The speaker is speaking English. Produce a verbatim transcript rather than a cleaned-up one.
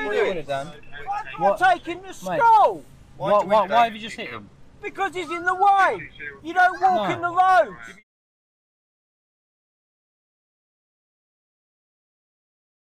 you what doing? you would have done. You're taking the skull. Why, Why, do we why, do why that? have you just hit him? Because he's in the way. You don't walk No. in the road.